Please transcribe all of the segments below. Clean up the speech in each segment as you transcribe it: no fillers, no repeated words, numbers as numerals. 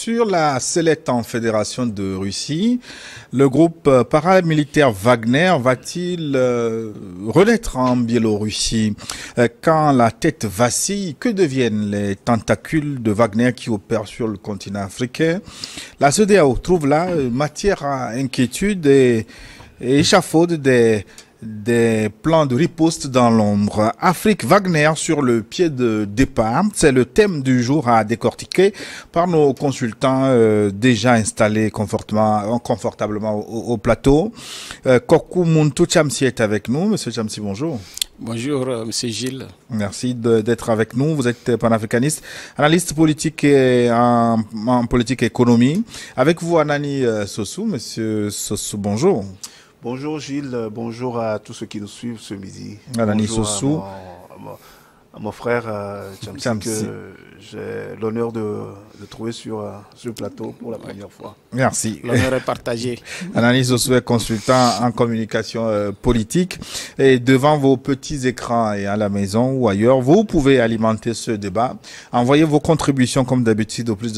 sur la Select en Fédération de Russie, le groupe paramilitaire Wagner va-t-il renaître en Biélorussie? Quand la tête vacille, que deviennent les tentacules de Wagner qui opèrent sur le continent africain? La CEDEAO trouve là matière à inquiétude et échafaude des plans de riposte dans l'ombre. Afrique, Wagner sur le pied de départ, c'est le thème du jour à décortiquer par nos consultants déjà installés confortablement au plateau. Kokou Muntu Chamsi est avec nous. Monsieur Chamsi, bonjour. Bonjour, Monsieur Gilles. Merci d'être avec nous. Vous êtes panafricaniste, analyste politique et en politique et économie. Avec vous, Anani Sossou. Monsieur Sossou, bonjour. Bonjour Gilles, bonjour à tous ceux qui nous suivent ce midi. Anani Sossou. À mon frère Chamsi, que j'ai l'honneur de trouver sur ce plateau pour la première fois. Merci. L'honneur est partagé. Anani Sossou est consultant en communication politique. Et devant vos petits écrans et à la maison ou ailleurs, vous pouvez alimenter ce débat. Envoyez vos contributions comme d'habitude au plus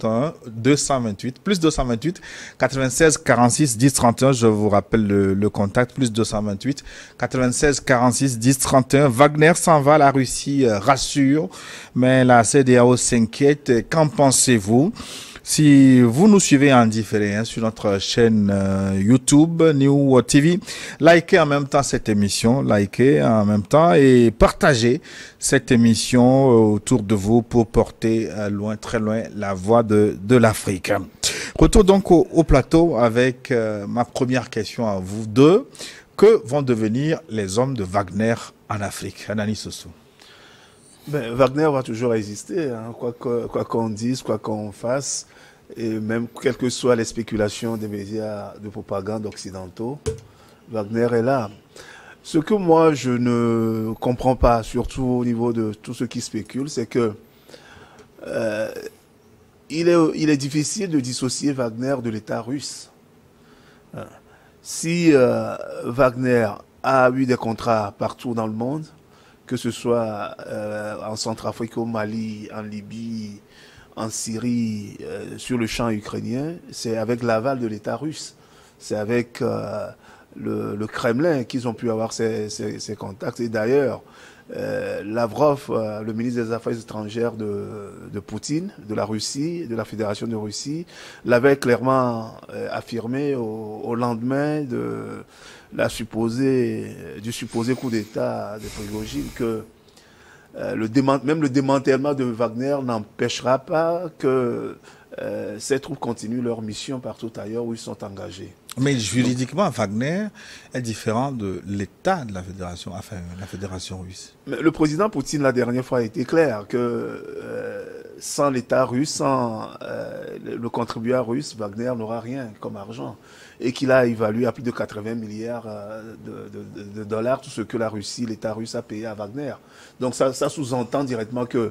228 96 46 10 31. Je vous rappelle le contact, plus 228 96 46 10 31. Wagner s'en va, la Russie rassure, mais la CEDEAO s'inquiète. Qu'en pensez-vous? Si vous nous suivez en différé sur notre chaîne YouTube, New TV, likez en même temps cette émission, et partagez cette émission autour de vous pour porter loin, très loin, la voix de l'Afrique. Retour donc au plateau avec ma première question à vous deux. Que vont devenir les hommes de Wagner en Afrique? Anani Sossou. Wagner va toujours exister, hein, quoi qu'on dise, quoi qu'on fasse, et même quelles que soient les spéculations des médias de propagande occidentaux, Wagner est là. Ce que moi je ne comprends pas, surtout au niveau de tous ceux qui spéculent, c'est que il est difficile de dissocier Wagner de l'État russe. Si Wagner a eu des contrats partout dans le monde, que ce soit en Centrafrique, au Mali, en Libye, en Syrie, sur le champ ukrainien, c'est avec l'aval de l'État russe. C'est avec le Kremlin qu'ils ont pu avoir ces contacts. Et d'ailleurs, Lavrov, le ministre des Affaires étrangères de Poutine, de la Russie, de la Fédération de Russie, l'avait clairement affirmé au lendemain du supposé coup d'État de Prigojine que même le démantèlement de Wagner n'empêchera pas que ces troupes continuent leur mission partout ailleurs où ils sont engagés. Mais juridiquement, Wagner est différent de l'État de la Fédération, enfin la Fédération russe. Mais le président Poutine, la dernière fois, a été clair que sans l'État russe, sans le contribuable russe, Wagner n'aura rien comme argent. Et qu'il a évalué à plus de 80 milliards de dollars tout ce que la Russie, l'État russe a payé à Wagner. Donc ça sous-entend directement que,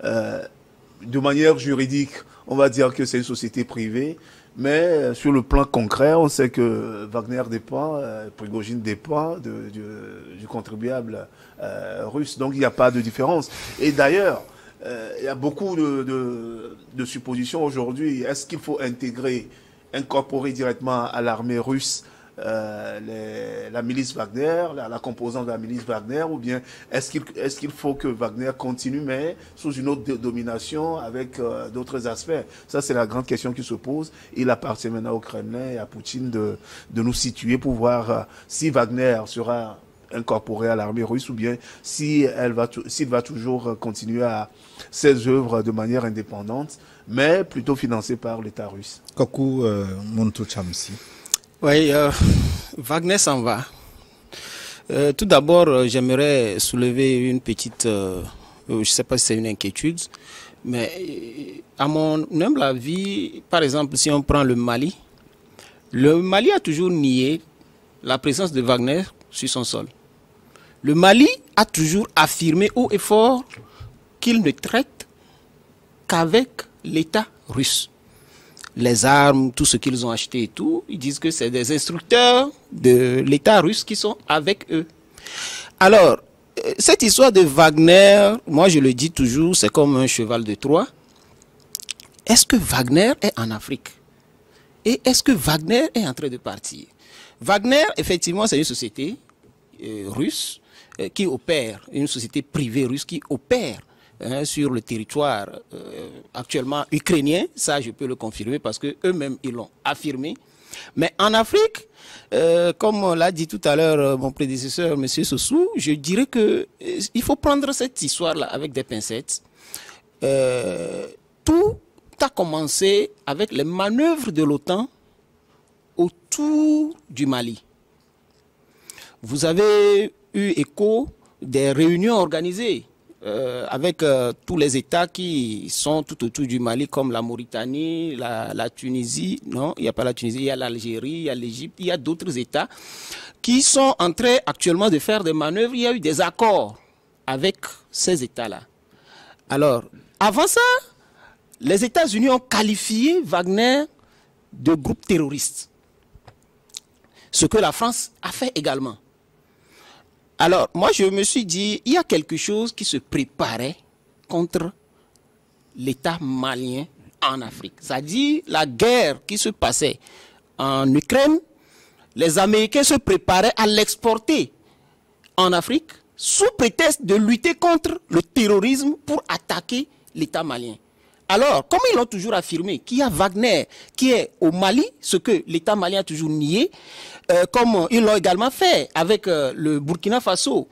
de manière juridique, on va dire que c'est une société privée, mais sur le plan concret, on sait que Wagner dépend, Prigojine dépend du contribuable russe. Donc il n'y a pas de différence. Et d'ailleurs, il y a beaucoup de suppositions aujourd'hui. Est-ce qu'il faut incorporer directement à l'armée russe la milice Wagner, la composante de la milice Wagner, ou bien est-ce qu'il faut que Wagner continue, mais sous une autre domination avec d'autres aspects? Ça, c'est la grande question qui se pose. Il appartient maintenant au Kremlin et à Poutine de nous situer pour voir si Wagner sera incorporé à l'armée russe ou bien s'il va toujours continuer à ses œuvres de manière indépendante, mais plutôt financée par l'État russe. Kokou Muntu Chamsi. Oui, Wagner s'en va. Tout d'abord, j'aimerais soulever une petite, je ne sais pas si c'est une inquiétude, mais à mon humble avis, par exemple, si on prend le Mali a toujours nié la présence de Wagner sur son sol. Le Mali a toujours affirmé haut et fort qu'il ne traite qu'avec l'État russe. Les armes, tout ce qu'ils ont acheté et tout, ils disent que c'est des instructeurs de l'État russe qui sont avec eux. Alors, cette histoire de Wagner, moi je le dis toujours, c'est comme un cheval de Troie. est-ce que Wagner est en Afrique? Et est-ce que Wagner est en train de partir? Wagner, effectivement, c'est une société russe qui opère, une société privée russe qui opère sur le territoire actuellement ukrainien. Ça, je peux le confirmer parce que eux-mêmes, ils l'ont affirmé. Mais en Afrique, comme l'a dit tout à l'heure mon prédécesseur, M. Sossou, je dirais que il faut prendre cette histoire-là avec des pincettes. Tout a commencé avec les manœuvres de l'OTAN autour du Mali. Vous avez eu écho des réunions organisées avec tous les États qui sont tout autour du Mali, comme la Mauritanie, la Tunisie. Non, il n'y a pas la Tunisie, il y a l'Algérie, il y a l'Égypte, il y a d'autres États qui sont en train actuellement de faire des manœuvres. Il y a eu des accords avec ces États-là. Alors, avant ça, les États-Unis ont qualifié Wagner de groupe terroriste. Ce que la France a fait également. Alors, moi, je me suis dit, il y a quelque chose qui se préparait contre l'État malien en Afrique. C'est-à-dire la guerre qui se passait en Ukraine, les Américains se préparaient à l'exporter en Afrique sous prétexte de lutter contre le terrorisme pour attaquer l'État malien. Alors, comme ils l'ont toujours affirmé, qu'il y a Wagner qui est au Mali, ce que l'État malien a toujours nié, comme ils l'ont également fait avec le Burkina Faso.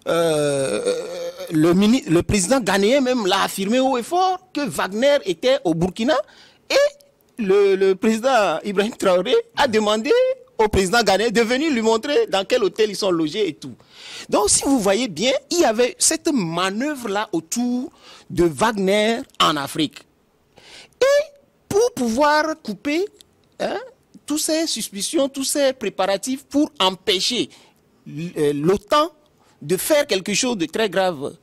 Le président ghanéen même l'a affirmé haut et fort que Wagner était au Burkina et le président Ibrahim Traoré a demandé au président ghanéen de venir lui montrer dans quel hôtel ils sont logés et tout. Donc si vous voyez bien, il y avait cette manœuvre-là autour de Wagner en Afrique. Et pour pouvoir couper toutes ces suspicions, tous ces préparatifs pour empêcher l'OTAN de faire quelque chose de très grave,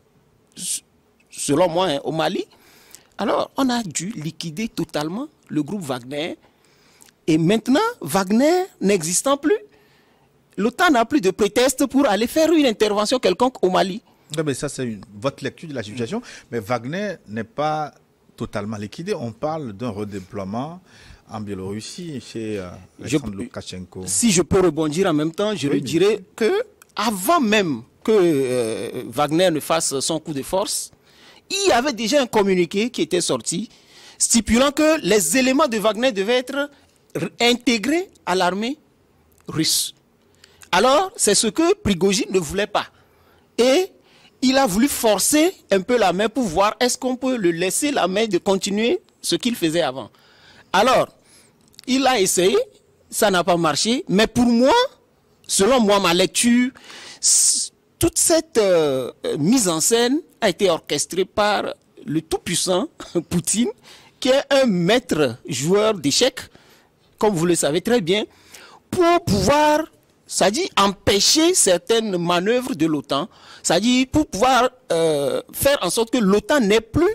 selon moi, au Mali, alors on a dû liquider totalement le groupe Wagner. Et maintenant, Wagner n'existant plus, l'OTAN n'a plus de prétexte pour aller faire une intervention quelconque au Mali. Non, mais ça, c'est votre lecture de la situation. Mais Wagner n'est pas totalement liquidé. On parle d'un redéploiement en Biélorussie chez Alexandre Loukachenko. Si je peux rebondir en même temps, je lui dirais que avant même que Wagner ne fasse son coup de force, il y avait déjà un communiqué qui était sorti stipulant que les éléments de Wagner devaient être intégrés à l'armée russe. Alors, c'est ce que Prigojine ne voulait pas. Et il a voulu forcer un peu la main pour voir est-ce qu'on peut le laisser la main de continuer ce qu'il faisait avant. Alors, il a essayé, ça n'a pas marché, mais pour moi, selon moi, ma lecture, toute cette mise en scène a été orchestrée par le tout-puissant Poutine, qui est un maître joueur d'échecs, comme vous le savez très bien, pour pouvoir, c'est-à-dire empêcher certaines manœuvres de l'OTAN, c'est-à-dire pour pouvoir faire en sorte que l'OTAN n'ait plus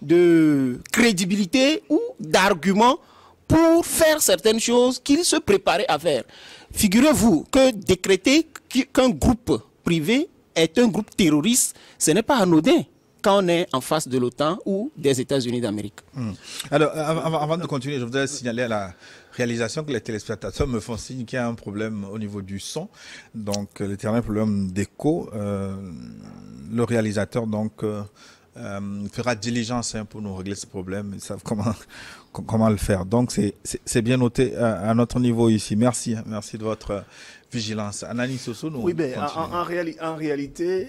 de crédibilité ou d'arguments pour faire certaines choses qu'il se préparait à faire. Figurez-vous que décréter qu'un groupe privé est un groupe terroriste, ce n'est pas anodin quand on est en face de l'OTAN ou des États-Unis d'Amérique. Alors, avant de continuer, je voudrais signaler à la réalisation que les téléspectateurs me font signe qu'il y a un problème au niveau du son, donc l'éternel problème d'écho. Le réalisateur donc fera diligence pour nous régler ce problème. Ils savent comment le faire. Donc c'est bien noté à notre niveau ici. Merci de votre vigilance. Anani Sossou, nous en réalité,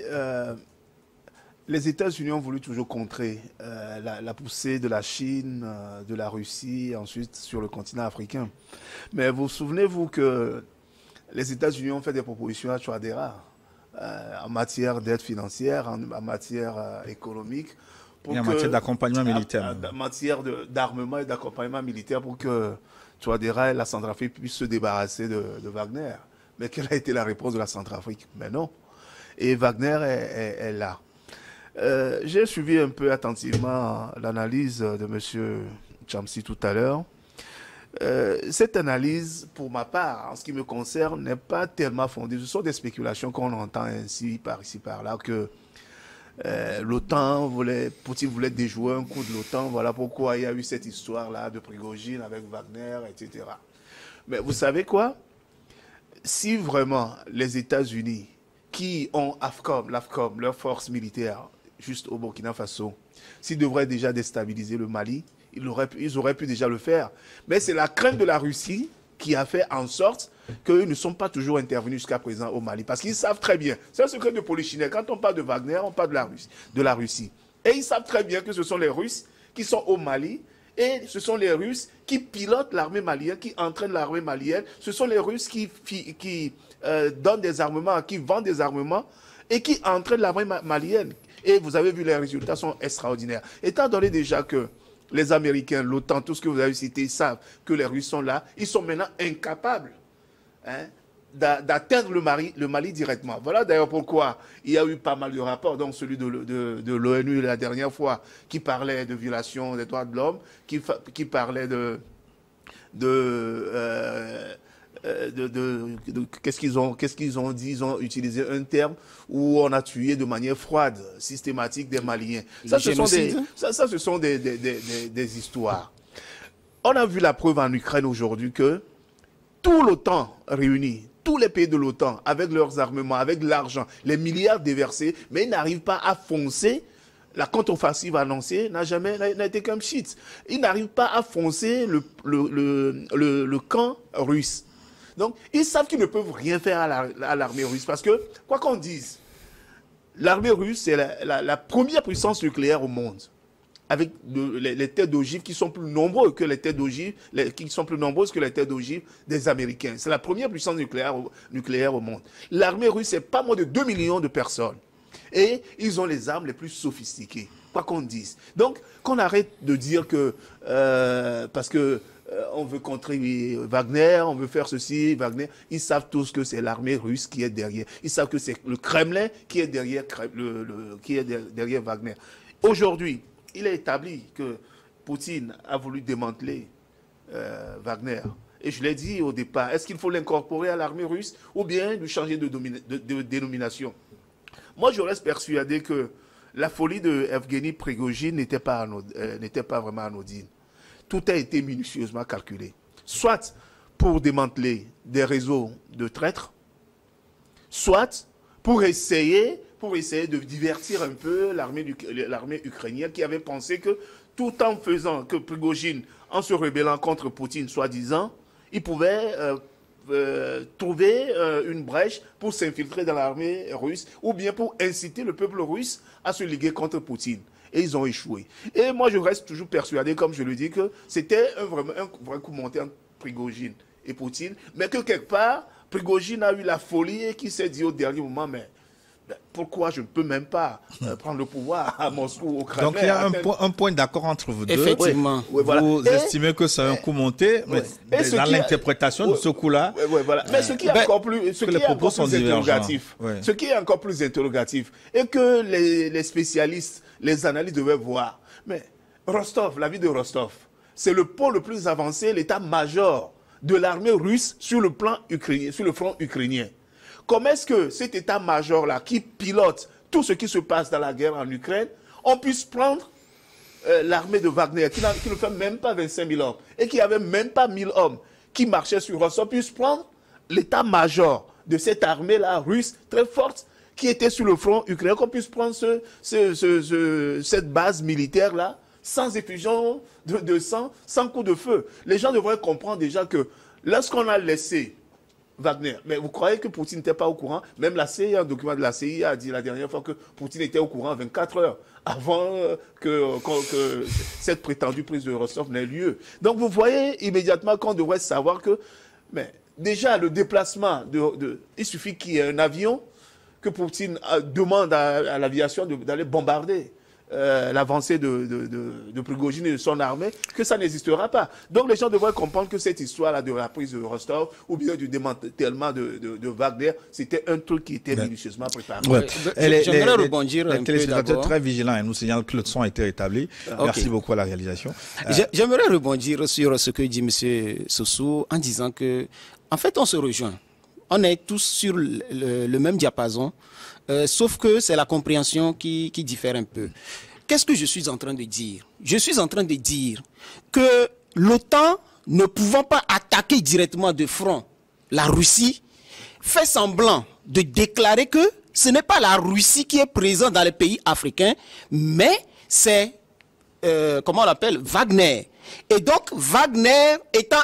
les États-Unis ont voulu toujours contrer la poussée de la Chine, de la Russie, ensuite sur le continent africain. Mais vous souvenez-vous que les États-Unis ont fait des propositions à Touadéra en matière d'aide financière, en matière économique. Et en matière d'accompagnement militaire. En matière d'armement et d'accompagnement militaire pour que Touadéra et la Centrafrique puissent se débarrasser de Wagner. Mais quelle a été la réponse de la Centrafrique? Mais non. Et Wagner est là. J'ai suivi un peu attentivement l'analyse de M. Chamsi tout à l'heure. Cette analyse, pour ma part, en ce qui me concerne, n'est pas tellement fondée. Ce sont des spéculations qu'on entend ainsi, par-là, que Poutine voulait déjouer un coup de l'OTAN. Voilà pourquoi il y a eu cette histoire-là de Prigojine avec Wagner, etc. Mais vous savez quoi? Si vraiment les États-Unis, qui ont l'AFCOM, leur force militaire, juste au Burkina Faso, s'ils devraient déjà déstabiliser le Mali, ils auraient pu déjà le faire. Mais c'est la crainte de la Russie qui a fait en sorte qu'eux ne sont pas toujours intervenus jusqu'à présent au Mali. Parce qu'ils savent très bien, c'est un secret de polichinelle. Quand on parle de Wagner, on parle de la Russie. Et ils savent très bien que ce sont les Russes qui sont au Mali. Et ce sont les Russes qui pilotent l'armée malienne, qui entraînent l'armée malienne. Ce sont les Russes qui donnent des armements, qui vendent des armements et qui entraînent l'armée malienne. Et vous avez vu, les résultats sont extraordinaires. Étant donné déjà que les Américains, l'OTAN, tout ce que vous avez cité, ils savent que les Russes sont là, ils sont maintenant incapables d'atteindre le Mali directement. Voilà d'ailleurs pourquoi il y a eu pas mal de rapports, donc celui de l'ONU la dernière fois, qui parlait de violation des droits de l'homme, qui parlait qu'est-ce qu'ils ont dit, ils ont utilisé un terme où on a tué de manière froide, systématique des Maliens. Ça, ce sont des histoires. On a vu la preuve en Ukraine aujourd'hui que tout l'OTAN réuni, tous les pays de l'OTAN, avec leurs armements, avec l'argent, les milliards déversés, mais ils n'arrivent pas à foncer. La contre-offensive annoncée n'a été qu'un shit. Ils n'arrivent pas à foncer le camp russe. Donc, ils savent qu'ils ne peuvent rien faire à l'armée russe. Parce que, quoi qu'on dise, l'armée russe, c'est la première puissance nucléaire au monde. Avec les têtes d'ogives qui sont plus nombreuses que les têtes d'ogives, des Américains. C'est la première puissance nucléaire au monde. L'armée russe, c'est pas moins de 2 millions de personnes. Et ils ont les armes les plus sophistiquées, quoi qu'on dise. Donc, qu'on arrête de dire que, parce que on veut contrer Wagner, on veut faire ceci, Wagner, ils savent tous que c'est l'armée russe qui est derrière. Ils savent que c'est le Kremlin qui est derrière, derrière Wagner. Aujourd'hui, il est établi que Poutine a voulu démanteler Wagner. Et je l'ai dit au départ, est-ce qu'il faut l'incorporer à l'armée russe ou bien lui changer de dénomination? Moi, je reste persuadé que la folie de Evgeny Prigojine n'était pas vraiment anodine. Tout a été minutieusement calculé. Soit pour démanteler des réseaux de traîtres, soit pour essayer de divertir un peu l'armée ukrainienne qui avait pensé que tout en faisant que Prigojine, en se rébellant contre Poutine, soi-disant, il pouvait trouver une brèche pour s'infiltrer dans l'armée russe ou bien pour inciter le peuple russe à se liguer contre Poutine. Et ils ont échoué. Et moi, je reste toujours persuadé, comme je le dis, que c'était un vrai coup monté entre Prigojine et Poutine, mais que quelque part, Prigojine a eu la folie et qui s'est dit au dernier moment, mais pourquoi je ne peux même pas prendre le pouvoir à Moscou, au Kremlin? Donc il y a un point d'accord entre vous deux. Effectivement. Oui, voilà. Vous estimez que c'est un coup monté, mais dans l'interprétation de ce coup-là. Voilà. Mais ce qui est encore plus interrogatif, et que les spécialistes, les analystes devaient voir. Mais Rostov, la ville de Rostov, c'est le pôle le plus avancé, l'état-major de l'armée russe sur le front ukrainien. Comment est-ce que cet état-major-là, qui pilote tout ce qui se passe dans la guerre en Ukraine, on puisse prendre l'armée de Wagner, qui ne fait même pas 25 000 hommes, et qui n'avait même pas 1000 hommes, qui marchaient sur Rostov, puisse prendre l'état-major de cette armée-là russe, très forte, qui était sur le front ukrainien, qu'on puisse prendre cette base militaire-là, sans effusion de sang, sans coup de feu. Les gens devraient comprendre déjà que lorsqu'on a laissé Wagner, mais vous croyez que Poutine n'était pas au courant? Même la CIA, un document de la CIA a dit la dernière fois que Poutine était au courant 24 heures avant que cette prétendue prise de Rostov n'ait lieu. Donc vous voyez immédiatement qu'on devrait savoir que, mais déjà le déplacement, il suffit qu'il y ait un avion, que Poutine demande à l'aviation d'aller bombarder l'avancée de Prigojine et de son armée, que ça n'existera pas. Donc les gens devraient comprendre que cette histoire-là de la prise de Rostov ou bien du démantèlement de Wagner, c'était un truc qui était minutieusement préparé. Ouais. J'aimerais rebondir un peu. Les téléspectateurs très vigilants nous signalent que le son a été établi. Merci beaucoup à la réalisation. J'aimerais rebondir sur ce que dit M. Sossou en disant que, en fait, on se rejoint. On est tous sur le même diapason, sauf que c'est la compréhension qui diffère un peu. Qu'est-ce que je suis en train de dire? Je suis en train de dire que l'OTAN, ne pouvant pas attaquer directement de front la Russie, fait semblant de déclarer que ce n'est pas la Russie qui est présente dans les pays africains, mais c'est, comment on l'appelle, Wagner. Et donc, Wagner étant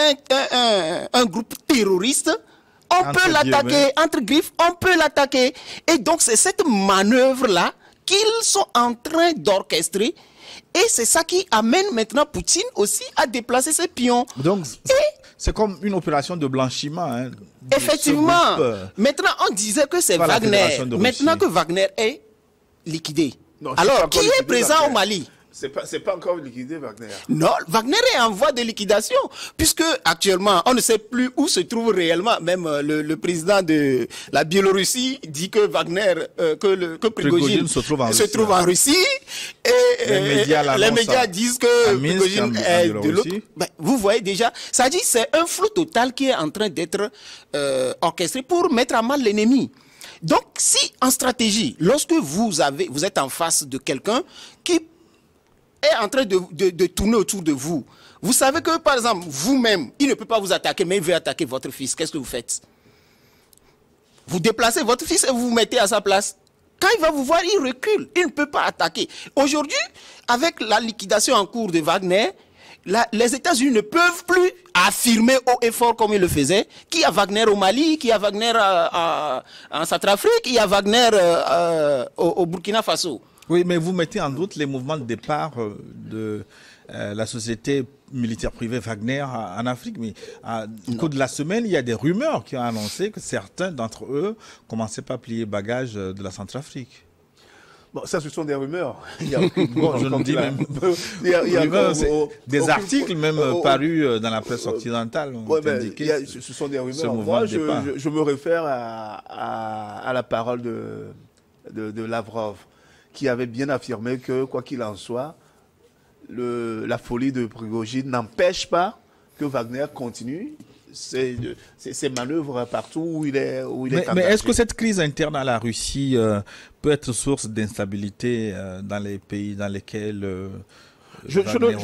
un groupe terroriste, on peut l'attaquer, entre griffes, on peut l'attaquer. Et donc, c'est cette manœuvre-là qu'ils sont en train d'orchestrer. Et c'est ça qui amène maintenant Poutine aussi à déplacer ses pions. Donc, c'est comme une opération de blanchiment. Hein, effectivement. Maintenant, on disait que c'est Wagner. Maintenant que Wagner est liquidé. Non, alors, qui est présent Wagner au Mali? C'est pas encore liquidé, Wagner. Non, Wagner est en voie de liquidation, puisque actuellement, on ne sait plus où se trouve réellement. Même le président de la Biélorussie dit que Wagner, que Prigojine se trouve en Russie. Et les médias disent que Prigojine est de l'autre. Ben, vous voyez déjà, ça dit c'est un flou total qui est en train d'être orchestré pour mettre à mal l'ennemi. Donc, si en stratégie, lorsque vous êtes en face de quelqu'un qui est en train de tourner autour de vous. Vous savez que, par exemple, vous-même, il ne peut pas vous attaquer, mais il veut attaquer votre fils. Qu'est-ce que vous faites? Vous déplacez votre fils et vous vous mettez à sa place. Quand il va vous voir, il recule. Il ne peut pas attaquer. Aujourd'hui, avec la liquidation en cours de Wagner, les États-Unis ne peuvent plus affirmer haut et fort comme ils le faisaient qu'il y a Wagner au Mali, qu'il y a Wagner en Centrafrique, qu'il y a Wagner au Burkina Faso. Oui, mais vous mettez en doute les mouvements de départ de la société militaire privée Wagner en Afrique. Mais au cours de la semaine, il y a des rumeurs qui ont annoncé que certains d'entre eux commençaient pas à plier bagages de la Centrafrique. Bon, ça, ce sont des rumeurs. Il y a je ne dis même des articles même parus dans la presse occidentale. Ce sont des rumeurs. Moi, je me réfère à la parole de Lavrov, qui avait bien affirmé que, quoi qu'il en soit, la folie de Prigojine n'empêche pas que Wagner continue ses manœuvres partout où il est engagé. Mais est-ce que cette crise interne à la Russie peut être source d'instabilité dans les pays dans lesquels je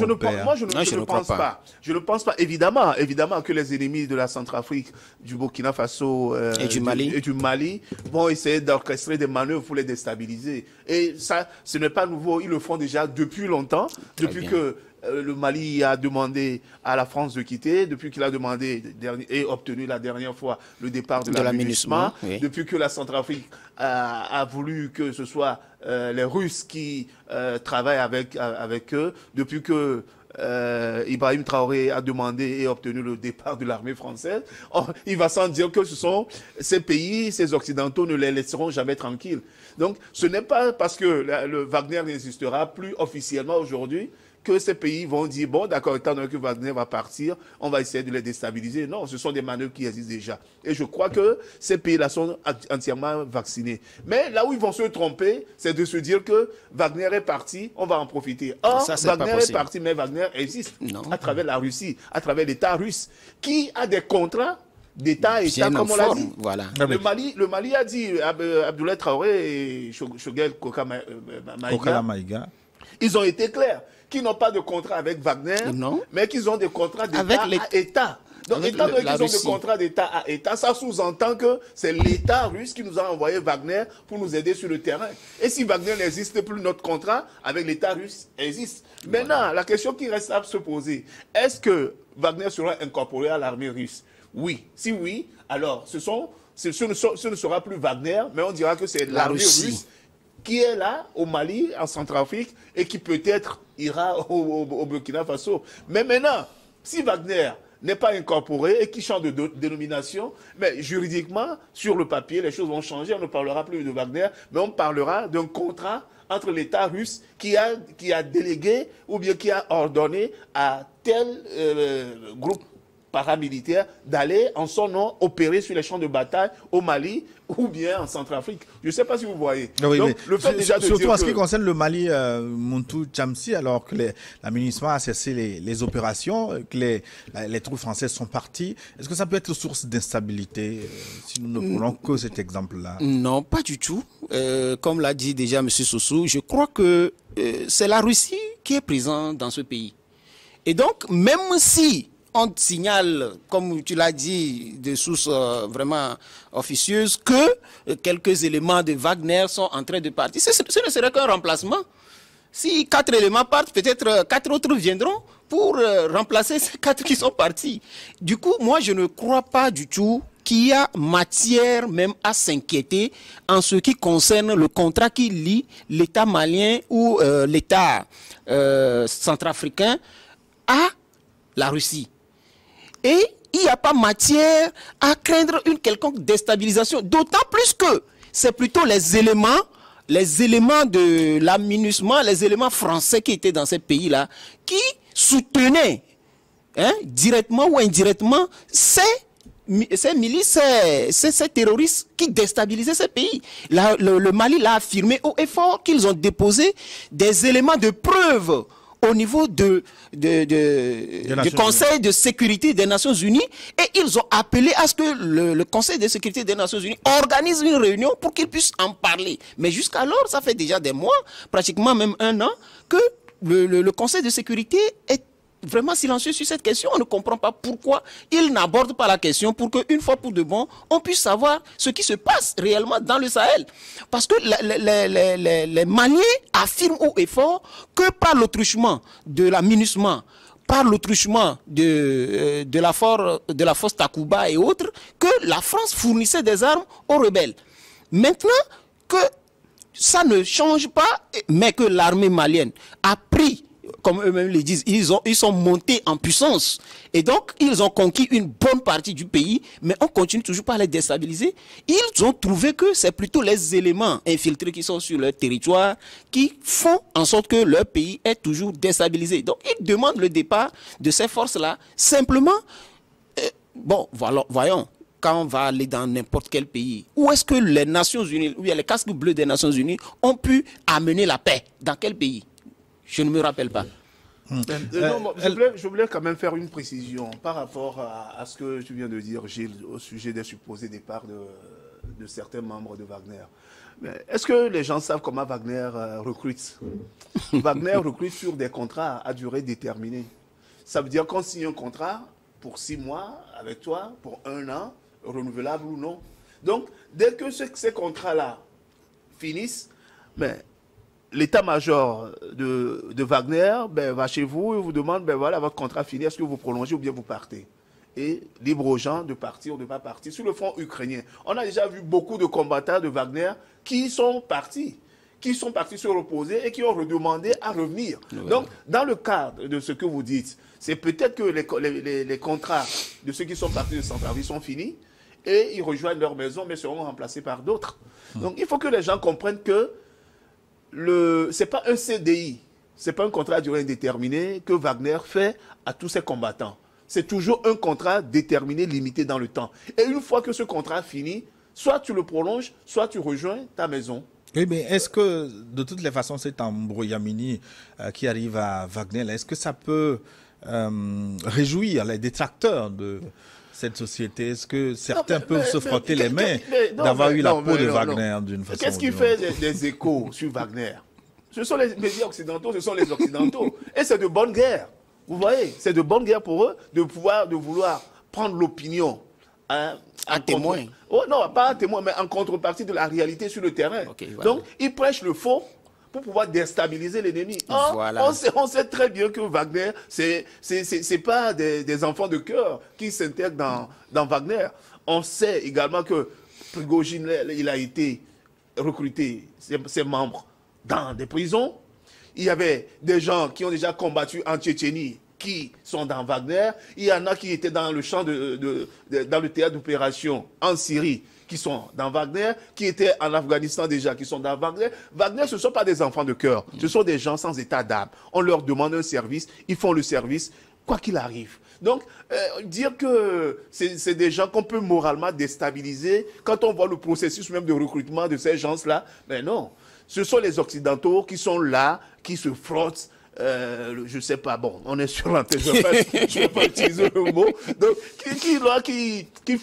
ne pense pas. Je ne pense pas. Évidemment que les ennemis de la Centrafrique, du Burkina Faso et du Mali vont essayer d'orchestrer des manœuvres pour les déstabiliser. Et ça, ce n'est pas nouveau. Ils le font déjà depuis longtemps, depuis que le Mali a demandé à la France de quitter, depuis qu'il a demandé et obtenu la dernière fois le départ de la MINUSMA, oui. Depuis que la Centrafrique a voulu que ce soit les Russes qui travaillent avec eux, depuis que Ibrahim Traoré a demandé et obtenu le départ de l'armée française. Il va sans dire que ce sont ces pays, ces Occidentaux ne les laisseront jamais tranquilles. Donc ce n'est pas parce que le Wagner n'existera plus officiellement aujourd'hui que ces pays vont dire, bon, d'accord, étant donné que Wagner va partir, on va essayer de les déstabiliser. Non, ce sont des manœuvres qui existent déjà. Et je crois que ces pays-là sont entièrement vaccinés. Mais là où ils vont se tromper, c'est de se dire que Wagner est parti, on va en profiter. Or, Wagner est parti, mais Wagner existe à travers la Russie, à travers l'État russe, qui a des contrats d'État à État, comme on l'a dit. Voilà. Le Mali a dit, Abdoulaye Traoré et Choguel Maïga, ils ont été clairs, qu'ils n'ont pas de contrat avec Wagner, mais qu'ils ont des contrats d'État à État. Donc, étant donné qu'ils ont des contrats d'État à État, ça sous-entend que c'est l'État russe qui nous a envoyé Wagner pour nous aider sur le terrain. Et si Wagner n'existe plus, notre contrat avec l'État russe existe. Maintenant, la question qui reste à se poser, est-ce que Wagner sera incorporé à l'armée russe? Oui. Si oui, alors ce ne sera plus Wagner, mais on dira que c'est l'armée russe qui est là, au Mali, en Centrafrique, et qui peut-être ira au Burkina Faso. Mais maintenant, si Wagner n'est pas incorporé et qui change de dénomination, mais juridiquement, sur le papier, les choses vont changer. On ne parlera plus de Wagner, mais on parlera d'un contrat entre l'État russe qui a délégué ou bien qui a ordonné à tel groupe paramilitaires d'aller en son nom opérer sur les champs de bataille au Mali ou bien en Centrafrique. Je ne sais pas si vous voyez. Oui, donc, le fait déjà de surtout dire en ce qui concerne le Mali, Muntu Tchamsi, alors que la MINUSMA a cessé les opérations, que les troupes françaises sont parties, est-ce que ça peut être source d'instabilité si nous ne prenons que cet exemple-là? Non, pas du tout. Comme l'a dit déjà M. Sossou, je crois que c'est la Russie qui est présente dans ce pays. Et donc, même si on signale, comme tu l'as dit, de sources vraiment officieuses, que quelques éléments de Wagner sont en train de partir, ce ne serait qu'un remplacement. Si 4 éléments partent, peut-être 4 autres viendront pour remplacer ces 4 qui sont partis. Du coup, moi, je ne crois pas du tout qu'il y a matière même à s'inquiéter en ce qui concerne le contrat qui lie l'État malien ou l'État centrafricain à la Russie. Et il n'y a pas matière à craindre une quelconque déstabilisation. D'autant plus que c'est plutôt les éléments de la MINUSMA, les éléments français qui étaient dans ces pays-là, qui soutenaient, directement ou indirectement, ces milices, ces terroristes qui déstabilisaient ces pays. Le Mali l'a affirmé haut et fort qu'ils ont déposé des éléments de preuve au niveau du Conseil de sécurité des Nations Unies, et ils ont appelé à ce que le Conseil de sécurité des Nations Unies organise une réunion pour qu'ils puissent en parler. Mais jusqu'alors, ça fait déjà des mois, pratiquement même 1 an, que le Conseil de sécurité est vraiment silencieux sur cette question. On ne comprend pas pourquoi ils n'abordent pas la question pour qu'une fois pour de bon, on puisse savoir ce qui se passe réellement dans le Sahel. Parce que les Maliens affirment haut et fort que par l'autruchement de la MINUSMA, par l'autruchement de la force Takuba et autres, que la France fournissait des armes aux rebelles. Maintenant que ça ne change pas, mais que l'armée malienne a pris, comme eux-mêmes le disent, ils sont montés en puissance. Et donc, ils ont conquis une bonne partie du pays, mais on continue toujours pas à les déstabiliser. Ils ont trouvé que c'est plutôt les éléments infiltrés qui sont sur leur territoire qui font en sorte que leur pays est toujours déstabilisé. Donc, ils demandent le départ de ces forces-là. Simplement, voyons. Quand on va aller dans n'importe quel pays, où est-ce que les Nations Unies, ou bien les casques bleus des Nations Unies ont pu amener la paix? Dans quel pays? Je ne me rappelle pas. Je voulais quand même faire une précision par rapport à ce que tu viens de dire, Gilles, au sujet des supposés départs de certains membres de Wagner. Est-ce que les gens savent comment Wagner recrute? Wagner recrute sur des contrats à durée déterminée. Ça veut dire qu'on signe un contrat pour 6 mois avec toi, pour 1 an, renouvelable ou non. Donc, dès que ces contrats-là finissent, l'état-major de Wagner va chez vous et vous demande, voilà, votre contrat fini, est-ce que vous prolongez ou bien vous partez? Et libre aux gens de partir ou de ne pas partir. Sur le front ukrainien, on a déjà vu beaucoup de combattants de Wagner qui sont partis se reposer et qui ont redemandé à revenir. Ouais. Donc, dans le cadre de ce que vous dites, c'est peut-être que les contrats de ceux qui sont partis de Centrafrique sont finis et ils rejoignent leur maison mais seront remplacés par d'autres. Donc, il faut que les gens comprennent que c'est pas un CDI, c'est pas un contrat à durée indéterminée que Wagner fait à tous ses combattants. C'est toujours un contrat déterminé, limité dans le temps. Et une fois que ce contrat finit, soit tu le prolonges, soit tu rejoins ta maison. Oui, mais est-ce que, de toutes les façons, cet embrouillamini qui arrive à Wagner, est-ce que ça peut réjouir les détracteurs de cette société? Est-ce que certains peuvent se frotter les mains d'avoir eu la peau de Wagner d'une façon? Qu'est-ce qui fait des échos sur Wagner? Ce sont les médias occidentaux, ce sont les occidentaux. Et c'est de bonne guerre. Vous voyez, c'est de bonne guerre pour eux de vouloir prendre l'opinion. Un témoin. Non, pas un témoin, mais en contrepartie de la réalité sur le terrain. Okay, voilà. Donc, ils prêchent le faux pour pouvoir déstabiliser l'ennemi. Voilà. On sait très bien que Wagner, c'est pas des enfants de cœur qui s'intègrent dans Wagner. On sait également que Prigojine, il a été recruté, ses membres, dans des prisons. Il y avait des gens qui ont déjà combattu en Tchétchénie, qui sont dans Wagner. Il y en a qui étaient dans le champ dans le théâtre d'opération en Syrie, qui sont dans Wagner, qui étaient en Afghanistan déjà, qui sont dans Wagner. Wagner, ce ne sont pas des enfants de cœur. Ce sont des gens sans état d'âme. On leur demande un service, ils font le service, quoi qu'il arrive. Donc, dire que c'est des gens qu'on peut moralement déstabiliser, quand on voit le processus même de recrutement de ces gens-là, ben non. Ce sont les Occidentaux qui sont là, qui se frottent. Je sais pas, bon, on est sur l'antenne, je vais pas utiliser le mot. Donc, qui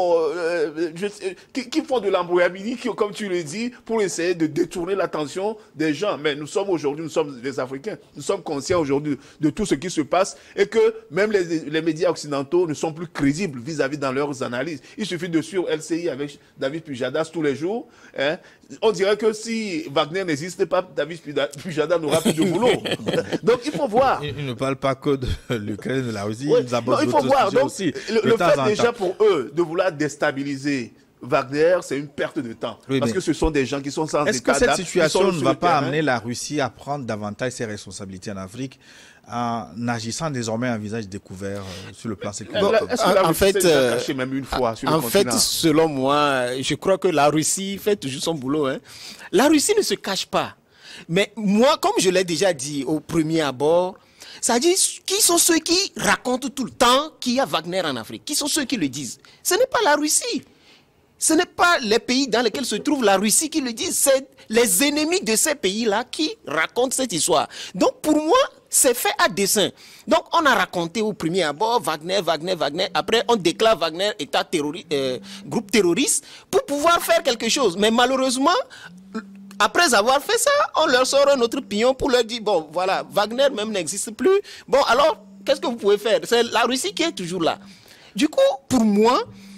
font de l'embrouillamini, comme tu le dis, pour essayer de détourner l'attention des gens. Mais nous sommes des Africains, nous sommes conscients aujourd'hui de tout ce qui se passe et que même les médias occidentaux ne sont plus crédibles vis-à-vis dans leurs analyses. Il suffit de suivre LCI avec David Pujadas tous les jours. Hein. On dirait que si Wagner n'existait pas, David Pujadas n'aura plus de boulot. Donc il faut voir. Il ne parle pas que de l'Ukraine, de la Russie, oui, ils abordent il faut voir. Donc, aussi. Le fait déjà pour eux de vouloir déstabiliser Wagner, c'est une perte de temps. Oui, parce que ce sont des gens qui sont sans état. Est-ce que cette situation ne va pas amener la Russie à prendre davantage ses responsabilités en Afrique en agissant désormais un visage découvert sur le plan sécuritaire? En fait, caché même une fois sur le continent. Selon moi, je crois que la Russie fait toujours son boulot. Hein. La Russie ne se cache pas. Mais moi, comme je l'ai déjà dit au premier abord, ça dit qui sont ceux qui racontent tout le temps qu'il y a Wagner en Afrique? Qui sont ceux qui le disent? Ce n'est pas la Russie. Ce n'est pas les pays dans lesquels se trouve la Russie qui le disent. C'est les ennemis de ces pays-là qui racontent cette histoire. Donc pour moi, c'est fait à dessein. Donc on a raconté au premier abord Wagner. Après on déclare Wagner état groupe terroriste pour pouvoir faire quelque chose. Mais malheureusement, après avoir fait ça, on leur sort un autre pion pour leur dire, bon, voilà, Wagner même n'existe plus. Bon, alors, qu'est-ce que vous pouvez faire? C'est la Russie qui est toujours là. Du coup, pour moi,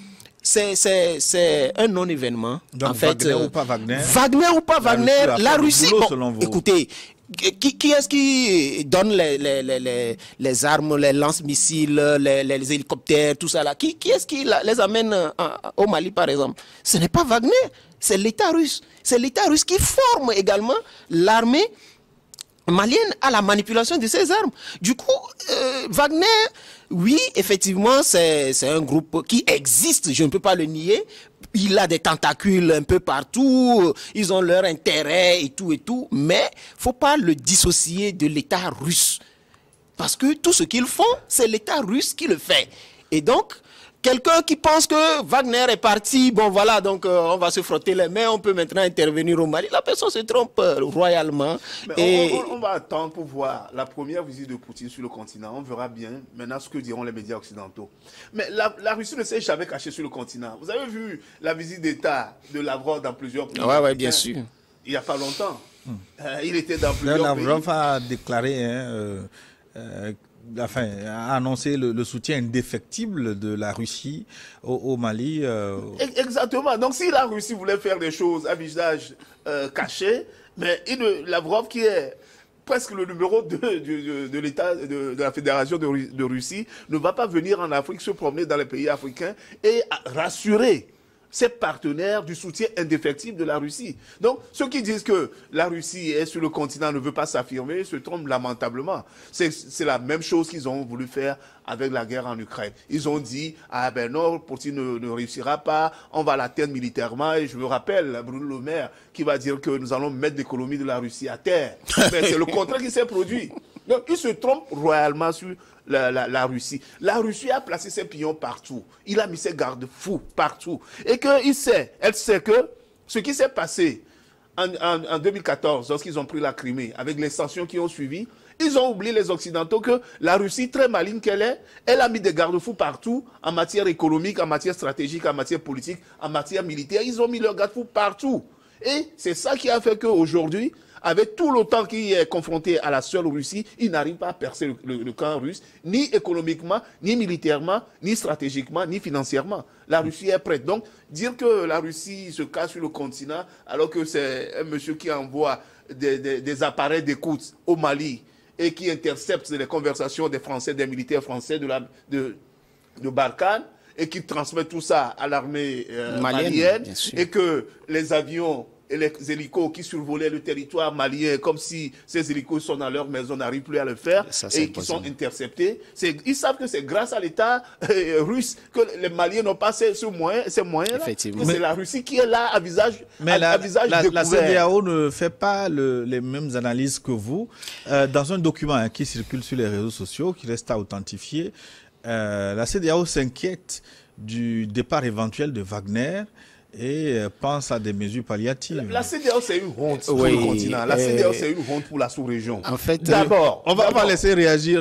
c'est un non-événement. Donc, en fait, Wagner ou pas Wagner? Wagner ou pas Wagner, la Russie, selon vous. Écoutez, qui est-ce qui donne les armes, les lance-missiles, les hélicoptères, tout ça là? Qui est-ce qui les amène au Mali, par exemple? Ce n'est pas Wagner, c'est l'État russe. C'est l'État russe qui forme également l'armée malienne à la manipulation de ces armes. Du coup, Wagner, oui, effectivement, c'est un groupe qui existe, je ne peux pas le nier. Il a des tentacules un peu partout, ils ont leur intérêt et tout, mais faut pas le dissocier de l'État russe. Parce que tout ce qu'ils font, c'est l'État russe qui le fait. Et donc, quelqu'un qui pense que Wagner est parti, bon voilà, donc on va se frotter les mains, on peut maintenant intervenir au Mali. La personne se trompe royalement. On va attendre pour voir la première visite de Poutine sur le continent. On verra bien maintenant ce que diront les médias occidentaux. Mais la Russie ne s'est jamais cachée sur le continent. Vous avez vu la visite d'État de Lavrov dans plusieurs pays? Oui, bien sûr. Il n'y a pas longtemps. Il était dans plusieurs pays. Lavrov a déclaré... a annoncé le soutien indéfectible de la Russie au Mali. Exactement. Donc si la Russie voulait faire des choses à visage caché, mais Lavrov qui est presque le numéro 2 de l'État de la Fédération de Russie ne va pas venir en Afrique se promener dans les pays africains et rassurer ses partenaires du soutien indéfectible de la Russie. Donc, ceux qui disent que la Russie est sur le continent, ne veut pas s'affirmer, se trompent lamentablement. C'est la même chose qu'ils ont voulu faire avec la guerre en Ukraine. Ils ont dit, ah ben non, Poutine ne réussira pas, on va l'atteindre militairement. Et je me rappelle Bruno Le Maire qui va dire que nous allons mettre l'économie de la Russie à terre. Mais c'est le contraire qui s'est produit. Donc, ils se trompent royalement sur la Russie. La Russie a placé ses pions partout. Il a mis ses garde-fous partout. Et elle sait que ce qui s'est passé en 2014, lorsqu'ils ont pris la Crimée, avec les sanctions qui ont suivi, ils ont oublié les Occidentaux que la Russie, très maligne qu'elle est, elle a mis des garde-fous partout, en matière économique, en matière stratégique, en matière politique, en matière militaire. Ils ont mis leurs garde-fous partout. Et c'est ça qui a fait qu'aujourd'hui, avec tout l'OTAN qui est confronté à la seule Russie, il n'arrive pas à percer le camp russe, ni économiquement, ni militairement, ni stratégiquement, ni financièrement. La Russie est prête. Donc, dire que la Russie se cache sur le continent, alors que c'est un monsieur qui envoie des appareils d'écoute au Mali et qui intercepte les conversations des Français, des militaires français de Barkhane, et qui transmet tout ça à l'armée malienne, et que les avions et les hélicos qui survolaient le territoire malien, comme si ces hélicos sont dans leur maison, n'arrivent plus à le faire, et qui sont interceptés. Ils savent que c'est grâce à l'État russe que les Maliens n'ont pas ces moyens-là. C'est la Russie qui est là à visage découvert. La CEDEAO ne fait pas les mêmes analyses que vous. Dans un document qui circule sur les réseaux sociaux, qui reste à authentifier, la CEDEAO s'inquiète du départ éventuel de Wagner et pense à des mesures palliatives. La CEDEAO, c'est une honte pour le continent. La CEDEAO, c'est une honte pour la sous-région. En fait, d'abord, on va laisser réagir.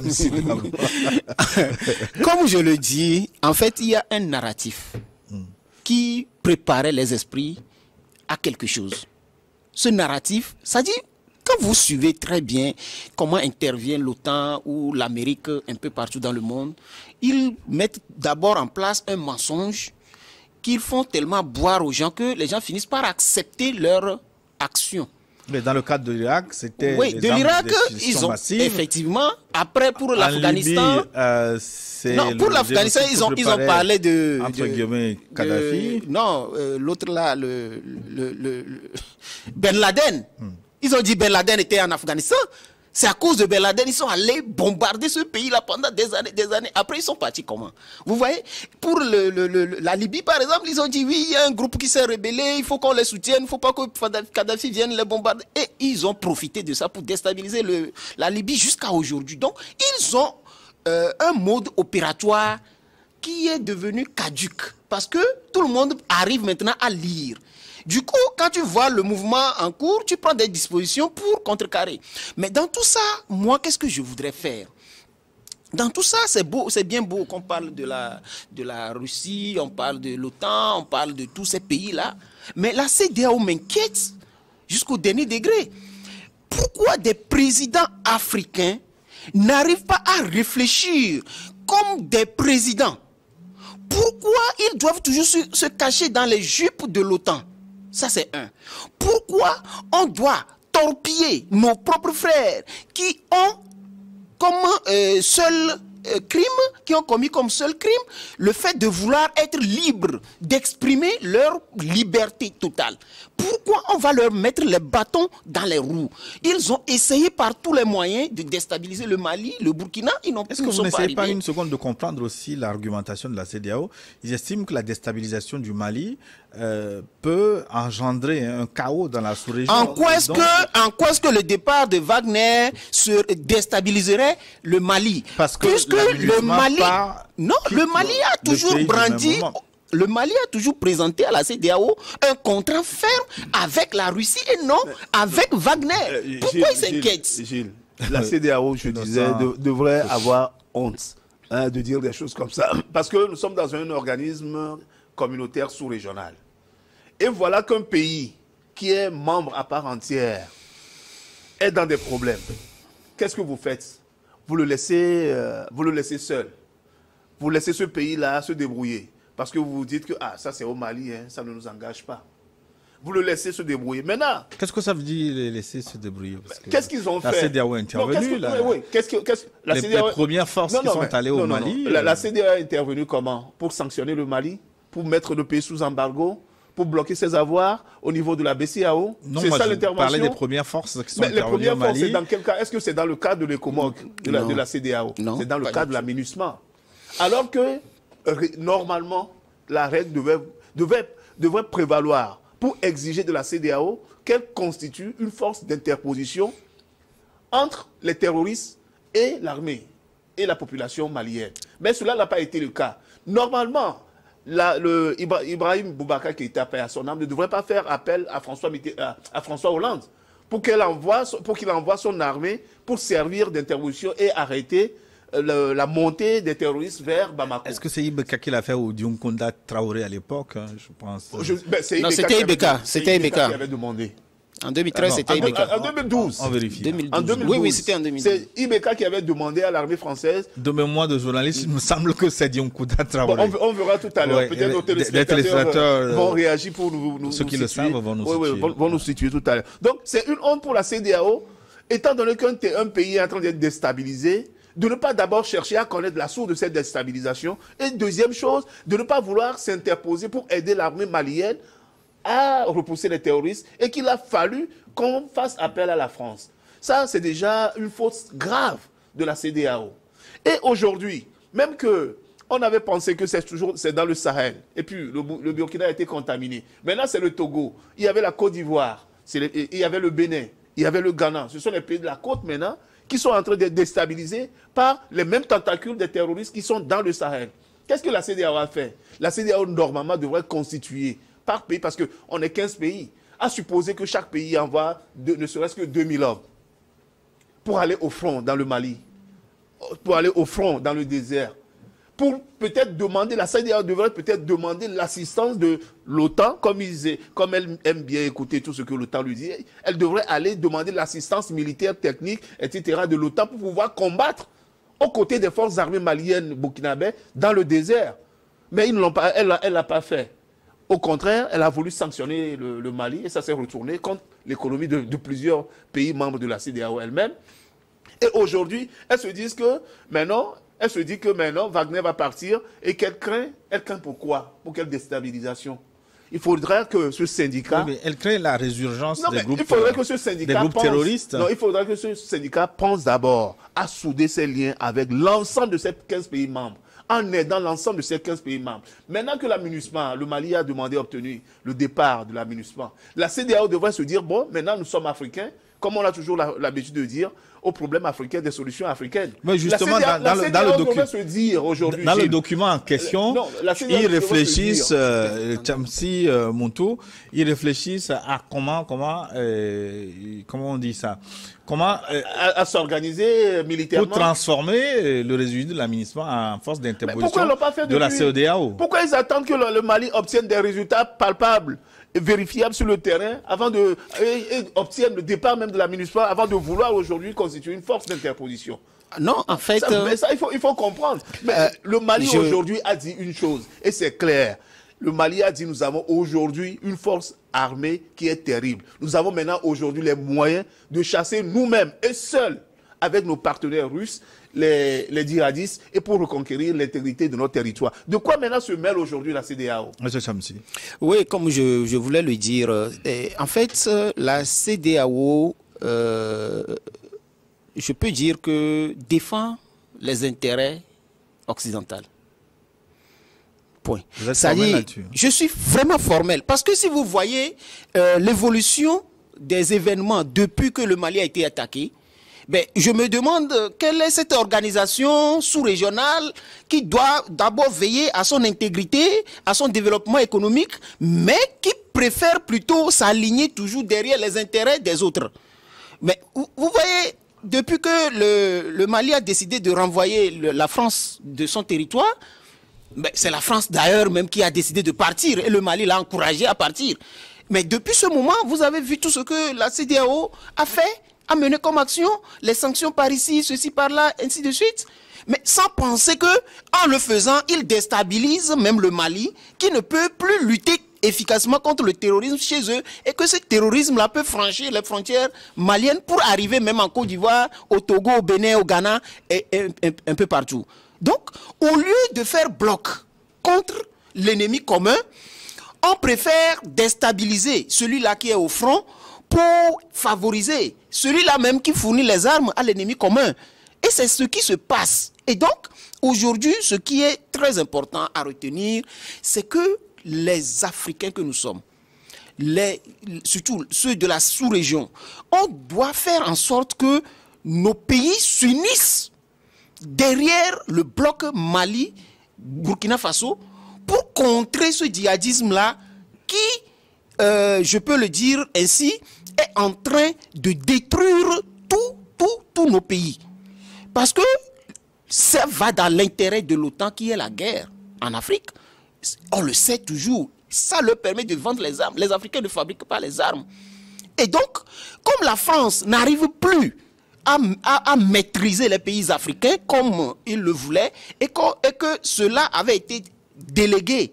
Comme je le dis, en fait, il y a un narratif qui préparait les esprits à quelque chose. Ce narratif, ça dit, quand vous suivez très bien comment intervient l'OTAN ou l'Amérique un peu partout dans le monde, ils mettent d'abord en place un mensonge qu'ils font tellement boire aux gens que les gens finissent par accepter leur action. Mais dans le cadre de l'Irak, c'était oui, de l'Irak, ils ont massives. Effectivement. Après, pour l'Afghanistan, non, pour l'Afghanistan, ils ont parlé de entre guillemets Kadhafi. Non, l'autre là, Ben Laden. Ils ont dit Ben Laden était en Afghanistan. C'est à cause de Ben Laden, ils sont allés bombarder ce pays-là pendant des années, des années. Après, ils sont partis comment? Vous voyez, pour la Libye, par exemple, ils ont dit oui, il y a un groupe qui s'est rébellé, il faut qu'on les soutienne, il ne faut pas que Kadhafi vienne les bombarder. Et ils ont profité de ça pour déstabiliser la Libye jusqu'à aujourd'hui. Donc, ils ont un mode opératoire qui est devenu caduque. Parce que tout le monde arrive maintenant à lire. Du coup, quand tu vois le mouvement en cours, tu prends des dispositions pour contrecarrer. Mais dans tout ça, moi, qu'est-ce que je voudrais faire? Dans tout ça, c'est beau, c'est bien beau qu'on parle de la Russie, on parle de l'OTAN, on parle de tous ces pays-là. Mais la CEDEAO m'inquiète jusqu'au dernier degré. Pourquoi des présidents africains n'arrivent pas à réfléchir comme des présidents? Pourquoi ils doivent toujours se cacher dans les jupes de l'OTAN? Ça, c'est un. Pourquoi on doit torpiller nos propres frères qui ont comme seul crime, qui ont commis comme seul crime le fait de vouloir être libres, d'exprimer leur liberté totale? Pourquoi on va leur mettre les bâtons dans les roues? Ils ont essayé par tous les moyens de déstabiliser le Mali, le Burkina. Est-ce que vous n'essayez pas une seconde de comprendre aussi l'argumentation de la CEDEAO? Ils estiment que la déstabilisation du Mali peut engendrer un chaos dans la sous-région. En quoi est-ce que le départ de Wagner déstabiliserait le Mali? Parce que le Mali a toujours brandi. Le Mali a toujours présenté à la CEDEAO un contrat ferme avec la Russie et non avec Wagner. Pourquoi ils s'inquiètent? Gilles, la CEDEAO, je disais, devrait avoir honte de dire des choses comme ça. Parce que nous sommes dans un organisme communautaire sous-régional. Et voilà qu'un pays qui est membre à part entière est dans des problèmes. Qu'est-ce que vous faites? Vous le laissez seul. Vous laissez ce pays-là se débrouiller. Parce que vous vous dites que ça c'est au Mali, hein, ça ne nous engage pas. Vous le laissez se débrouiller. Maintenant... Qu'est-ce que ça veut dire les laisser se débrouiller? Qu'est-ce qu'ils ont fait? La CEDEAO est intervenue. Les premières forces qui sont allées au Mali... La CEDEAO est intervenue comment? Pour sanctionner le Mali? Pour mettre le pays sous embargo? Pour bloquer ses avoirs au niveau de la BCEAO? Non, moi je parlais des premières forces qui sont intervenues au Mali. C'est dans quel cas? Est-ce que c'est dans le cadre de l'ECOMOG de la CEDEAO? C'est dans le cadre de la MINUSMA. Alors que, normalement, la règle devrait prévaloir pour exiger de la CEDEAO qu'elle constitue une force d'interposition entre les terroristes et l'armée et la population malienne. Mais cela n'a pas été le cas. Normalement, Ibrahim Boubacar Keïta, paix à son âme, ne devrait pas faire appel à François Hollande pour qu'il envoie son armée pour servir d'interposition et arrêter la montée des terroristes vers Bamako. Est-ce que c'est Ibeka qui l'a fait ou Diounkounda Traoré à l'époque, je pense? Non, c'était Ibeka. C'était Ibeka qui avait demandé. En 2013, c'était Ibeka. En 2012. On vérifie. 2012. Oui, c'était en 2012. C'est Ibeka qui avait demandé à l'armée française. De mémoire de journaliste, il me semble que c'est Diounkounda Traoré. Bon, on verra tout à l'heure. Peut-être nos téléspectateurs vont réagir pour nous ceux qui le savent vont nous situer. Vont nous situer tout à l'heure. Donc, c'est une honte pour la CEDEAO, étant donné qu'un pays est en train d'être déstabilisé, de ne pas d'abord chercher à connaître la source de cette déstabilisation. Et deuxième chose, de ne pas vouloir s'interposer pour aider l'armée malienne à repousser les terroristes et qu'il a fallu qu'on fasse appel à la France. Ça, c'est déjà une faute grave de la CEDEAO. Et aujourd'hui, même que on avait pensé que c'est dans le Sahel, et puis le Burkina a été contaminé. Maintenant, c'est le Togo. Il y avait la Côte d'Ivoire, il y avait le Bénin, il y avait le Ghana. Ce sont les pays de la côte maintenant qui sont en train d'être déstabilisés par les mêmes tentacules des terroristes qui sont dans le Sahel. Qu'est-ce que la CEDEAO a fait? La CEDEAO, normalement, devrait constituer par pays, parce qu'on est 15 pays, à supposer que chaque pays envoie ne serait-ce que 2000 hommes pour aller au front dans le Mali, pour aller au front dans le désert, pour peut-être demander, la CEDEAO devrait peut-être demander l'assistance de l'OTAN, comme elle aime bien écouter tout ce que l'OTAN lui dit, elle devrait aller demander l'assistance militaire, technique, etc. de l'OTAN pour pouvoir combattre aux côtés des forces armées maliennes burkinabè dans le désert. Mais ils ne l'ont pas, elle l'a pas fait. Au contraire, elle a voulu sanctionner le Mali et ça s'est retourné contre l'économie de plusieurs pays membres de la CEDEAO elle-même. Et aujourd'hui, elle se dit que maintenant, Wagner va partir et qu'elle craint pourquoi? Pour quelle déstabilisation? Il faudrait que ce syndicat... Oui, mais elle craint la résurgence des groupes, terroristes. Non, il faudrait que ce syndicat pense d'abord à souder ses liens avec l'ensemble de ces 15 pays membres, en aidant l'ensemble de ces 15 pays membres. Maintenant que la MINUSMA, le Mali a demandé, obtenu le départ de la MINUSMA, la CEDEAO devrait se dire, bon, maintenant nous sommes africains, comme on a toujours l'habitude de dire, aux problèmes africains, des solutions africaines. Mais justement, dans le document en question, ils réfléchissent, Tchamsi Mountou, ils réfléchissent à comment on dit ça, à s'organiser militairement pour transformer le résidu de l'administration en force d'interposition de la CEDEAO. Pourquoi ils attendent que le Mali obtienne des résultats palpables et vérifiables sur le terrain avant de obtiennent le départ même de la MINUSMA avant de vouloir aujourd'hui constituer une force d'interposition? Non, en fait... il faut comprendre. Mais le Mali aujourd'hui a dit une chose, et c'est clair. Le Mali a dit, nous avons aujourd'hui une force armée qui est terrible. Nous avons maintenant aujourd'hui les moyens de chasser nous-mêmes et seuls avec nos partenaires russes, les djihadistes, et pour reconquérir l'intégrité de notre territoire. De quoi maintenant se mêle aujourd'hui la CEDEAO? Monsieur Tchamsi. Oui, comme je voulais le dire, en fait, la CEDEAO, je peux dire que défend les intérêts occidentaux. Point. C'est-à-dire, je suis vraiment formel. Parce que si vous voyez l'évolution des événements depuis que le Mali a été attaqué, ben, je me demande quelle est cette organisation sous-régionale qui doit d'abord veiller à son intégrité, à son développement économique, mais qui préfère plutôt s'aligner toujours derrière les intérêts des autres. Mais vous voyez, depuis que le Mali a décidé de renvoyer la France de son territoire, ben, c'est la France d'ailleurs même qui a décidé de partir et le Mali l'a encouragé à partir. Mais depuis ce moment, vous avez vu tout ce que la CEDEAO a fait, a mené comme action, les sanctions par ici, ceci par là, ainsi de suite. Mais sans penser que, en le faisant, il déstabilise même le Mali, qui ne peut plus lutter efficacement contre le terrorisme chez eux, et que ce terrorisme-là peut franchir les frontières maliennes pour arriver même en Côte d'Ivoire, au Togo, au Bénin, au Ghana, et un peu partout. Donc, au lieu de faire bloc contre l'ennemi commun, on préfère déstabiliser celui-là qui est au front pour favoriser celui-là même qui fournit les armes à l'ennemi commun. Et c'est ce qui se passe. Et donc, aujourd'hui, ce qui est très important à retenir, c'est que les Africains que nous sommes, surtout ceux de la sous-région, on doit faire en sorte que nos pays s'unissent derrière le bloc Mali, Burkina Faso, pour contrer ce djihadisme-là qui, je peux le dire ainsi, est en train de détruire tous nos pays. Parce que ça va dans l'intérêt de l'OTAN qui est la guerre en Afrique. On le sait toujours. Ça leur permet de vendre les armes. Les Africains ne fabriquent pas les armes. Et donc, comme la France n'arrive plus à maîtriser les pays africains comme il le voulait, et que cela avait été délégué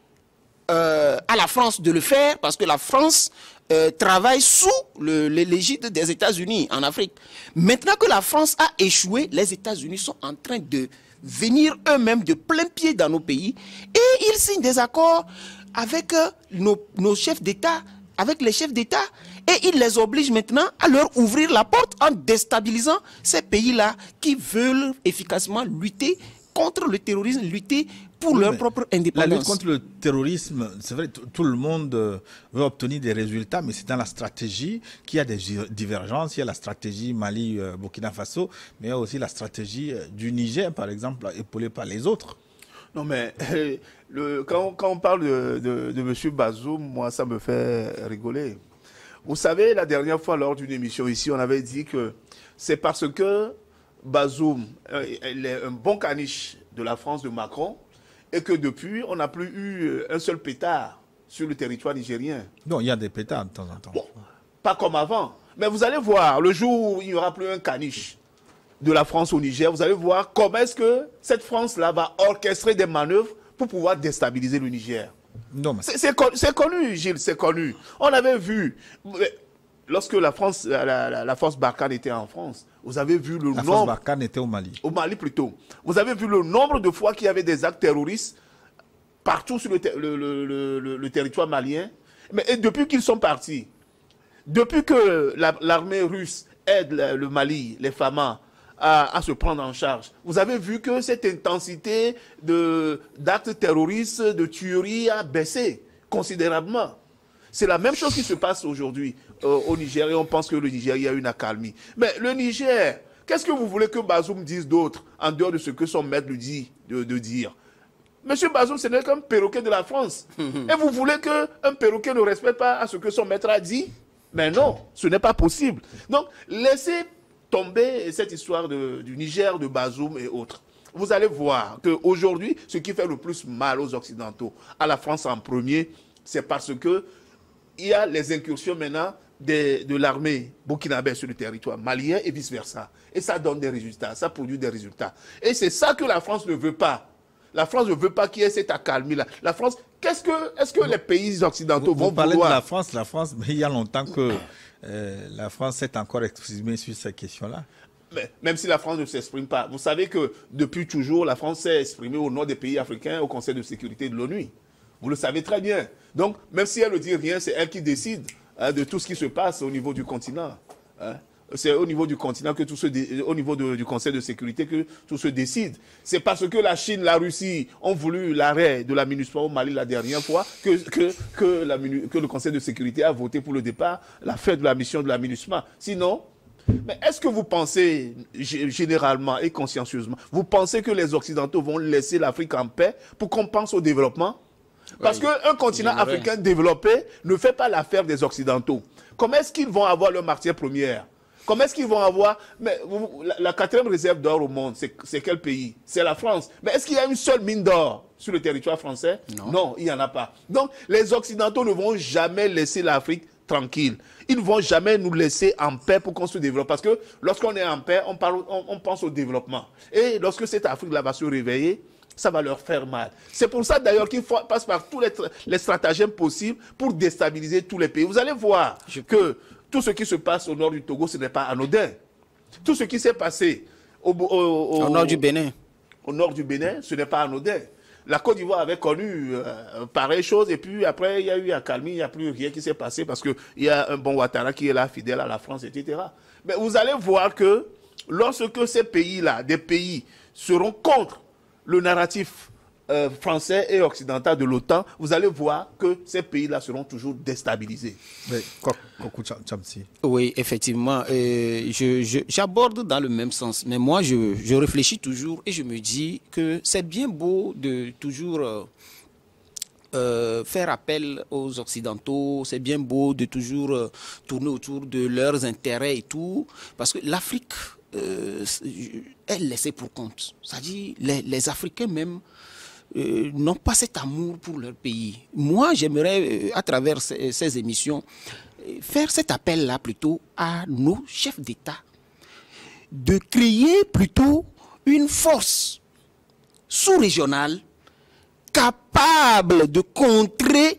à la France de le faire, parce que la France travaille sous l'égide des États-Unis en Afrique. Maintenant que la France a échoué, les États-Unis sont en train de venir eux-mêmes de plein pied dans nos pays, et ils signent des accords avec nos chefs d'État, avec les chefs d'État, et ils les obligent maintenant à leur ouvrir la porte en déstabilisant ces pays-là qui veulent efficacement lutter contre le terrorisme, lutter pour leur propre indépendance. La lutte contre le terrorisme, c'est vrai, tout le monde veut obtenir des résultats, mais c'est dans la stratégie qu'il y a des divergences. Il y a la stratégie Mali-Burkina Faso, mais il y a aussi la stratégie du Niger, par exemple, épaulée par les autres. Non, mais quand on parle de M. Bazoum, moi, ça me fait rigoler. Vous savez, la dernière fois, lors d'une émission ici, on avait dit que c'est parce que Bazoum est un bon caniche de la France de Macron et que depuis, on n'a plus eu un seul pétard sur le territoire nigérien. Non, il y a des pétards de temps en temps. Bon, pas comme avant. Mais vous allez voir, le jour où il n'y aura plus un caniche de la France au Niger, vous allez voir comment est-ce que cette France-là va orchestrer des manœuvres pour pouvoir déstabiliser le Niger. Non, mais... C'est connu, Gilles, c'est connu. On avait vu, lorsque la force Barkhane était en France, vous avez vu le nombre... La force Barkhane était au Mali. Au Mali plutôt. Vous avez vu le nombre de fois qu'il y avait des actes terroristes partout sur le territoire malien. Mais et depuis qu'ils sont partis, depuis que l'armée russe aide le Mali, les FAMA, à se prendre en charge, vous avez vu que cette intensité d'actes terroristes, de tueries a baissé considérablement. C'est la même chose qui se passe aujourd'hui au Niger et on pense que le Nigeria a une accalmie. Mais le Niger, qu'est-ce que vous voulez que Bazoum dise d'autre en dehors de ce que son maître lui dit de dire? Monsieur Bazoum, ce n'est qu'un perroquet de la France. Et vous voulez qu'un perroquet ne respecte pas à ce que son maître a dit? Mais non, ce n'est pas possible. Donc, laissez tomber cette histoire du Niger, de Bazoum et autres. Vous allez voir qu'aujourd'hui, ce qui fait le plus mal aux Occidentaux, à la France en premier, c'est parce que il y a les incursions maintenant de l'armée burkinabé sur le territoire malien et vice-versa. Et ça donne des résultats, ça produit des résultats. Et c'est ça que la France ne veut pas. La France ne veut pas qu'il y ait cette accalmie-là. La France, est-ce que les pays occidentaux vont parler vouloir... de la France, mais il y a longtemps que la France s'est encore exprimée sur ces questions-là. Mais même si la France ne s'exprime pas, vous savez que depuis toujours, la France s'est exprimée au nom des pays africains au Conseil de sécurité de l'ONU. Vous le savez très bien. Donc, même si elle ne dit rien, c'est elle qui décide de tout ce qui se passe au niveau du continent. C'est au niveau du continent que au niveau du Conseil de sécurité que tout se décide. C'est parce que la Chine, la Russie ont voulu l'arrêt de la MINUSMA au Mali la dernière fois que le Conseil de sécurité a voté pour le départ, la fin de la mission de la MINUSMA. Sinon, mais est-ce que vous pensez, généralement et consciencieusement, vous pensez que les Occidentaux vont laisser l'Afrique en paix pour qu'on pense au développement? Parce qu'un continent africain développé ne fait pas l'affaire des Occidentaux. Comment est-ce qu'ils vont avoir leur matière première? Comment est-ce qu'ils vont avoir... Mais la quatrième réserve d'or au monde, c'est quel pays? C'est la France. Mais est-ce qu'il y a une seule mine d'or sur le territoire français? Non, il n'y en a pas. Donc, les Occidentaux ne vont jamais laisser l'Afrique tranquille. Ils ne vont jamais nous laisser en paix pour qu'on se développe. Parce que lorsqu'on est en paix, on pense au développement. Et lorsque cette Afrique-là va se réveiller, ça va leur faire mal. C'est pour ça d'ailleurs qu'ils passent par tous les stratagèmes possibles pour déstabiliser tous les pays. Vous allez voir que tout ce qui se passe au nord du Togo, ce n'est pas anodin. Tout ce qui s'est passé au nord du Bénin. Au nord du Bénin, ce n'est pas anodin. La Côte d'Ivoire avait connu pareille chose et puis après il y a eu accalmie, il n'y a plus rien qui s'est passé parce qu'il y a un bon Ouattara qui est là, fidèle à la France, etc. Mais vous allez voir que lorsque ces pays-là, des pays seront contre le narratif français et occidental de l'OTAN, vous allez voir que ces pays-là seront toujours déstabilisés. Oui, effectivement. J'aborde dans le même sens. Mais moi, je réfléchis toujours et je me dis que c'est bien beau de toujours faire appel aux Occidentaux. C'est bien beau de toujours tourner autour de leurs intérêts et tout. Parce que l'Afrique... elle laissait pour compte. C'est-à-dire, les Africains même n'ont pas cet amour pour leur pays. Moi, j'aimerais, à travers ces émissions, faire cet appel-là plutôt à nos chefs d'État de créer plutôt une force sous-régionale capable de contrer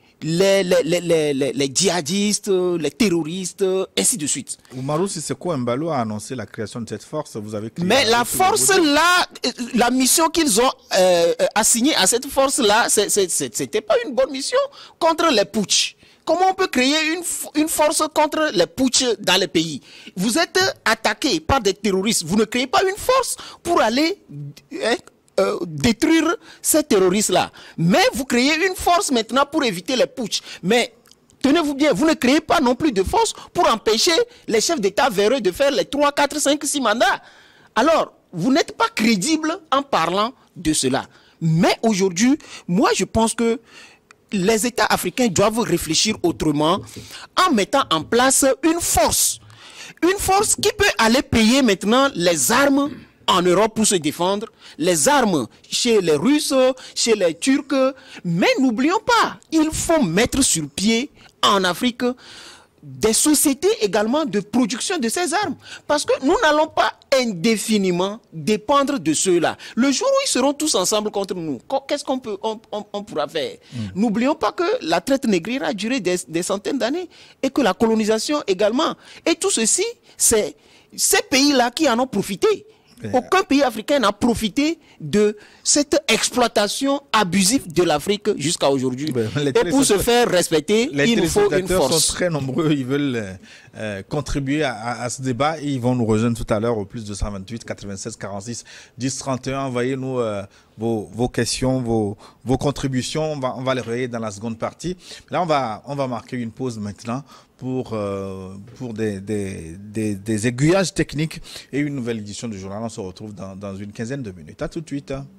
les djihadistes, les terroristes, ainsi de suite. Oumarou Sissoko Embalo a annoncé la création de cette force. Vous avez créé. Mais la force-là, la mission qu'ils ont assignée à cette force-là, c'était pas une bonne mission contre les putsch. Comment on peut créer une force contre les putsch dans les pays? Vous êtes attaqué par des terroristes. Vous ne créez pas une force pour aller détruire ces terroristes-là. Mais vous créez une force maintenant pour éviter les putschs. Mais tenez-vous bien, vous ne créez pas non plus de force pour empêcher les chefs d'État véreux de faire les 3, 4, 5, 6 mandats. Alors, vous n'êtes pas crédible en parlant de cela. Mais aujourd'hui, moi je pense que les États africains doivent réfléchir autrement en mettant en place une force. Une force qui peut aller payer maintenant les armes en Europe pour se défendre, les armes chez les Russes, chez les Turcs. Mais n'oublions pas, il faut mettre sur pied en Afrique des sociétés également de production de ces armes. Parce que nous n'allons pas indéfiniment dépendre de ceux-là. Le jour où ils seront tous ensemble contre nous, qu'est-ce qu'on pourra faire? N'oublions pas que la traite négrière a duré des centaines d'années et que la colonisation également. Et tout ceci, c'est ces pays-là qui en ont profité. Aucun pays africain n'a profité de cette exploitation abusive de l'Afrique jusqu'à aujourd'hui. Et pour se faire respecter, il nous faut une force. Les sont très nombreux, ils veulent contribuer à ce débat et ils vont nous rejoindre tout à l'heure au plus 228 96 46 10 31. Envoyez-nous vos questions, vos contributions. On va les relayer dans la seconde partie. Là, on va marquer une pause maintenant pour des aiguillages techniques et une nouvelle édition du journal. On se retrouve dans une quinzaine de minutes. À tout de suite.